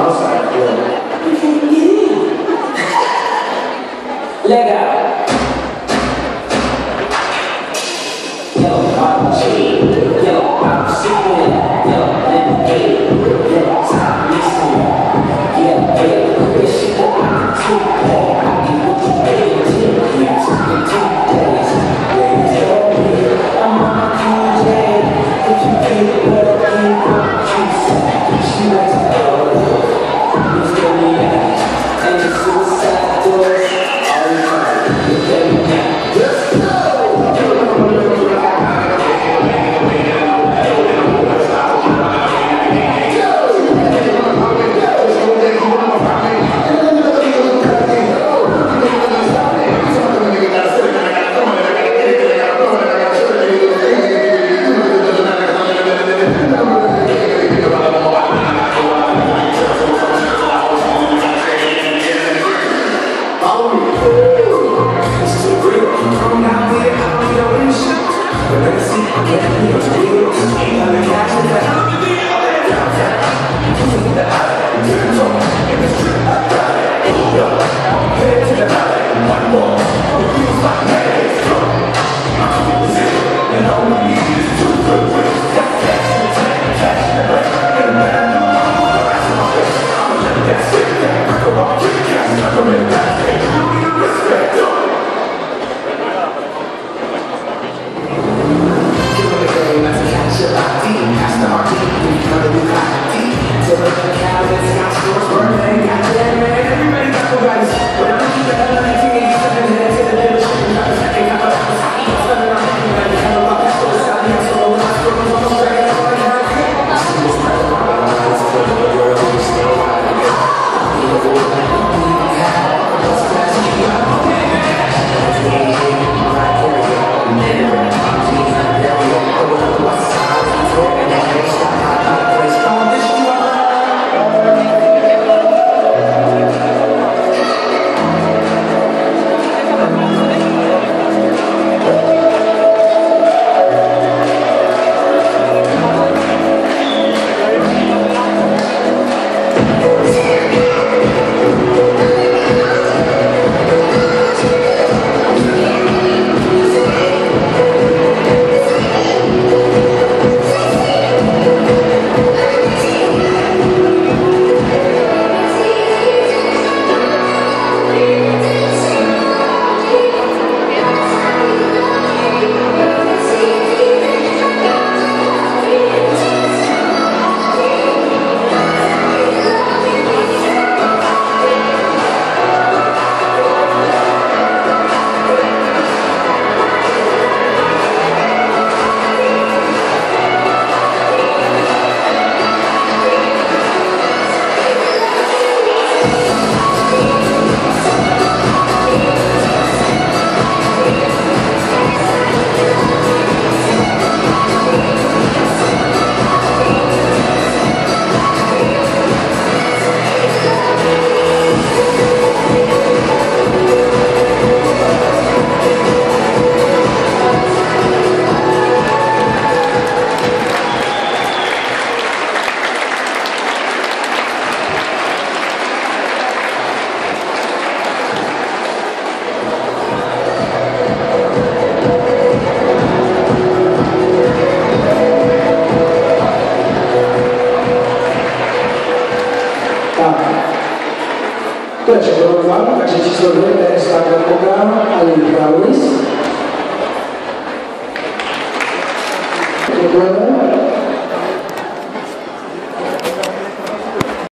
outside. Yeah. You can't get in. Legal. Yo, I'm cheap. Yo, I'm sipping. Yo, let me get it. Yo, stop listening. Yeah, this shit I'm too bad. I can put you in 10 years, in 2 days. They tell me I'm on my DJ. If you get it, what I keep on chasing. She likes to go. It's gonna be and the suicide doors. All the time. You get me now. Let's go! To je všechno, takže číslo 2 je Starý program a její Brownies.